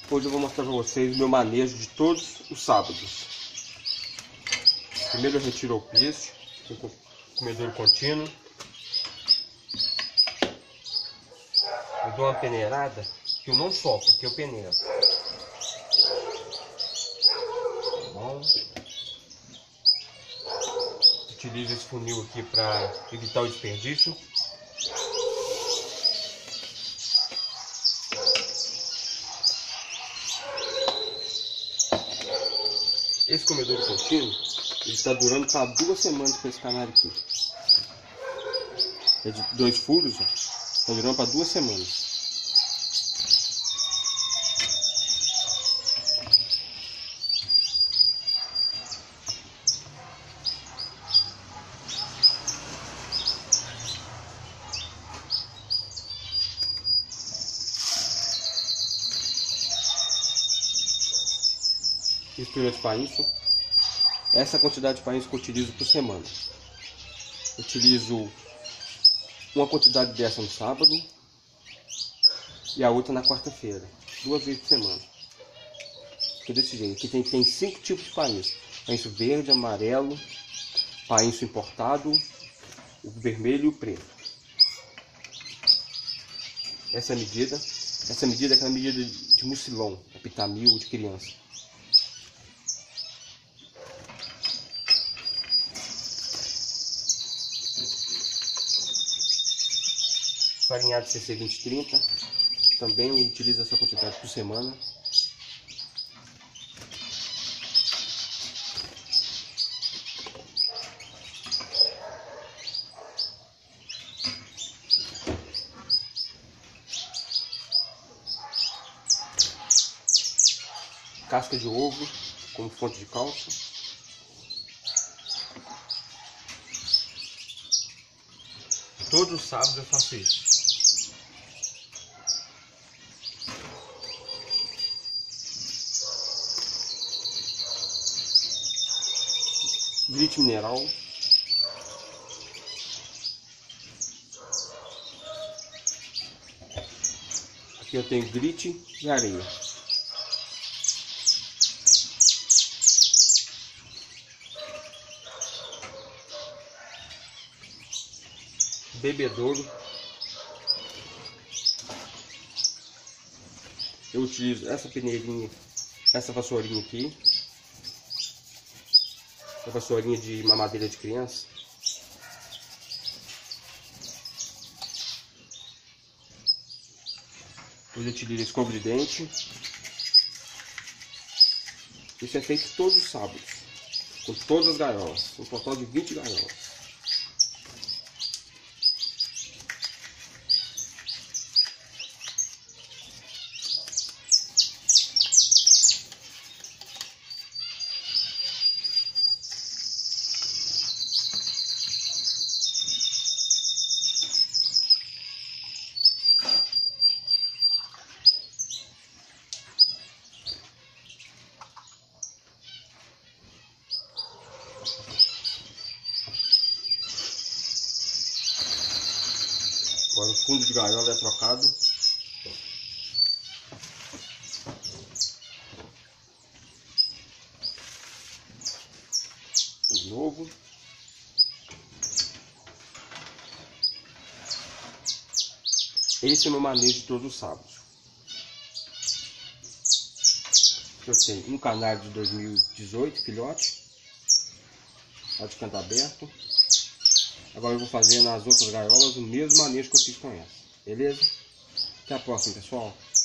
Hoje eu vou mostrar para vocês o meu manejo de todos os sábados. Primeiro eu retiro o piso, com comedouro contínuo. Eu dou uma peneirada, que eu não sopro, que eu peneiro. Tá bom? Utilizo esse funil aqui para evitar o desperdício. Esse comedouro contínuo, ele está durando para 2 semanas com esse canário aqui. É de 2 furos, está durando para 2 semanas. Mistura de painço. Essa é a quantidade de painço que eu utilizo por semana. Utilizo uma quantidade dessa no sábado e a outra na quarta-feira, 2 vezes por semana. Fica desse jeito. Aqui tem 5 tipos de painço: painço verde, amarelo, painço importado, o vermelho e o preto. Essa é a medida. Essa medida é aquela medida de mucilão, Pitamil de criança. Farinhado CC 2030, também eu utilizo essa quantidade por semana. Casca de ovo como fonte de cálcio. Todos os sábados eu faço isso. Grit mineral. Aqui eu tenho grit e areia. Bebedouro. Eu utilizo essa peneirinha, essa vassourinha aqui. Essa vassourinha de mamadeira de criança. Eu utilizo escova de dente. Isso é feito todos os sábados, com todas as gaiolas, um total de 20 gaiolas. Agora o fundo de gaiola é trocado. De novo. Esse é o meu manejo de todos os sábados. Eu tenho um canário de 2018, filhote, lá de canto aberto. Agora eu vou fazer nas outras gaiolas o mesmo manejo que eu fiz com essa, beleza? Até a próxima, pessoal.